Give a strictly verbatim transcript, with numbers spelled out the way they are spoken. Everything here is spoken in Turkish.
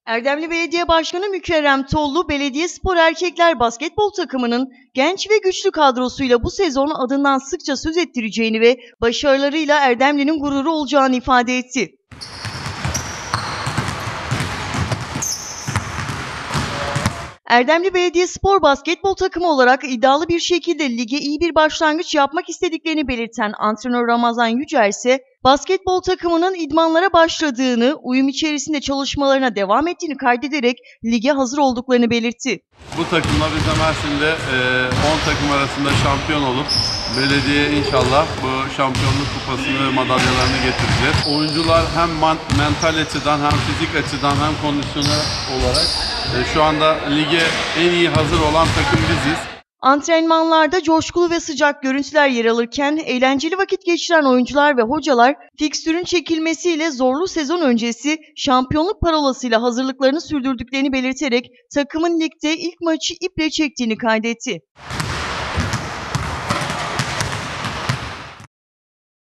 Erdemli Belediye Başkanı Mükerrem Tollu, Belediyespor Erkekler Basketbol takımının genç ve güçlü kadrosuyla bu sezon adından sıkça söz ettireceğini ve başarılarıyla Erdemli'nin gururu olacağını ifade etti. Erdemli Belediyespor Basketbol takımı olarak iddialı bir şekilde lige iyi bir başlangıç yapmak istediklerini belirten antrenör Ramazan Yücel ise basketbol takımının idmanlara başladığını, uyum içerisinde çalışmalarına devam ettiğini kaydederek lige hazır olduklarını belirtti. Bu takımla biz de Mersin'de on takım arasında şampiyon olup belediye inşallah bu şampiyonluk kupasını, madalyalarını getireceğiz. Oyuncular hem mental açıdan hem fizik açıdan hem kondisyonel olarak şu anda lige en iyi hazır olan takım biziz. Antrenmanlarda coşkulu ve sıcak görüntüler yer alırken eğlenceli vakit geçiren oyuncular ve hocalar fikstürün çekilmesiyle zorlu sezon öncesi şampiyonluk parolasıyla hazırlıklarını sürdürdüklerini belirterek takımın ligde ilk maçı iple çektiğini kaydetti.